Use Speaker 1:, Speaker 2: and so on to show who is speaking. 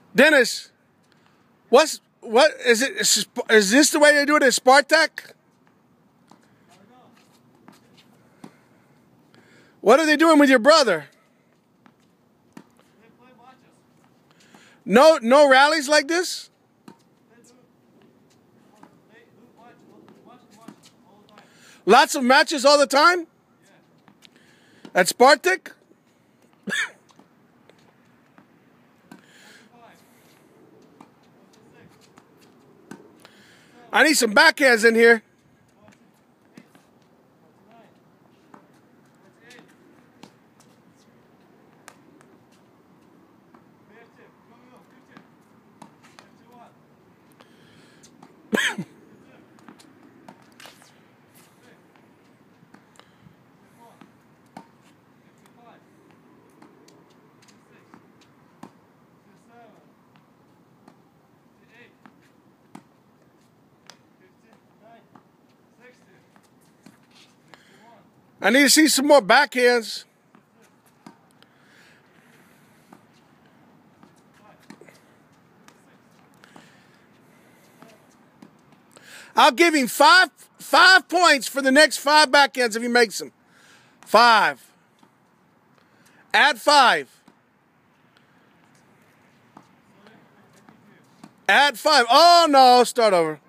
Speaker 1: Dennis, what is it? Is this the way they do it at Spartak? What are they doing with your brother? No rallies like this? Lots of matches all the time? At Spartak? I need some backhands in here. I need to see some more backhands. I'll give him five points for the next 5 backhands if he makes them. 5. Add 5. Add 5. Oh no, start over.